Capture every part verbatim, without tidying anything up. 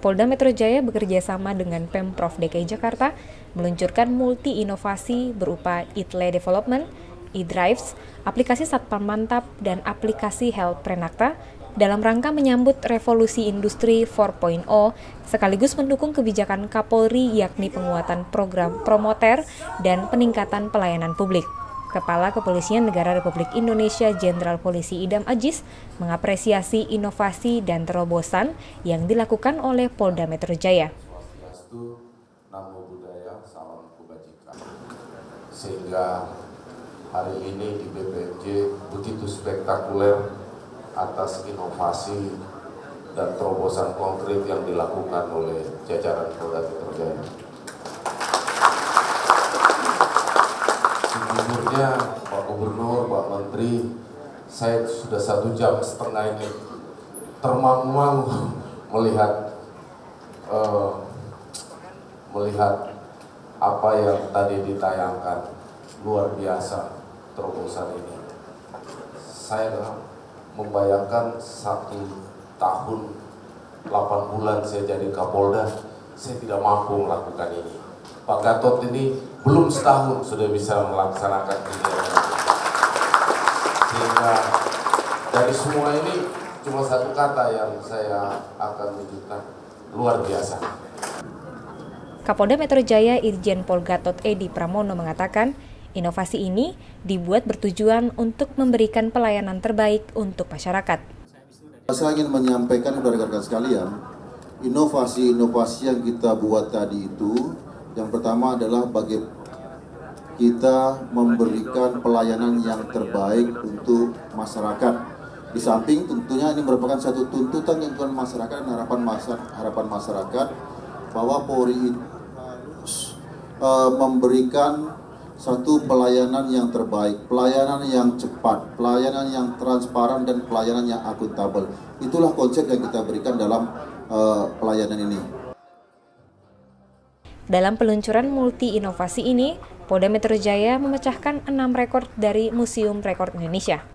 Polda Metro Jaya bekerja sama dengan Pemprov D K I Jakarta meluncurkan multi-inovasi berupa Itle Development, e-Drives, aplikasi Satpam Mantap, dan aplikasi Health Prenakta dalam rangka menyambut revolusi industri empat titik nol sekaligus mendukung kebijakan Kapolri yakni penguatan program promoter dan peningkatan pelayanan publik. Kepala Kepolisian Negara Republik Indonesia Jenderal Polisi Idam Aziz mengapresiasi inovasi dan terobosan yang dilakukan oleh Polda Metro Jaya. Namo Buddhaya, salam kebajikan. Sehingga hari ini di B P M J begitu spektakuler atas inovasi dan terobosan konkret yang dilakukan oleh jajaran Polda Metro Jaya. Sejujurnya Pak Gubernur, Pak Menteri, saya sudah satu jam setengah ini termangu-mangu melihat uh, melihat apa yang tadi ditayangkan. Luar biasa terobosan ini. Saya membayangkan satu tahun delapan bulan saya jadi Kapolda, saya tidak mampu melakukan ini. Pak Gatot ini belum setahun sudah bisa melaksanakan ini. Sehingga dari semua ini cuma satu kata yang saya akan wujudkan, luar biasa. Kapolda Metro Jaya Irjen Pol Gatot Edi Pramono mengatakan, inovasi ini dibuat bertujuan untuk memberikan pelayanan terbaik untuk masyarakat. Saya ingin menyampaikan kepada rekan-rekan sekalian, inovasi-inovasi yang kita buat tadi itu, yang pertama adalah bagaimana kita memberikan pelayanan yang terbaik untuk masyarakat. Di samping tentunya ini merupakan satu tuntutan yang dilakukan masyarakat dan harapan masyarakat, harapan masyarakat bahwa Polri harus uh, memberikan satu pelayanan yang terbaik, pelayanan yang cepat, pelayanan yang transparan, dan pelayanan yang akuntabel. Itulah konsep yang kita berikan dalam uh, pelayanan ini. Dalam peluncuran multi-inovasi ini, Polda Metro Jaya memecahkan enam rekor dari Museum Rekor Indonesia.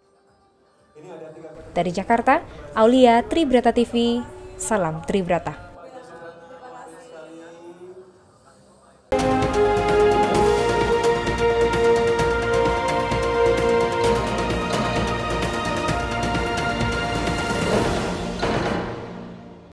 Dari Jakarta, Aulia Tribrata T V, salam Tribrata.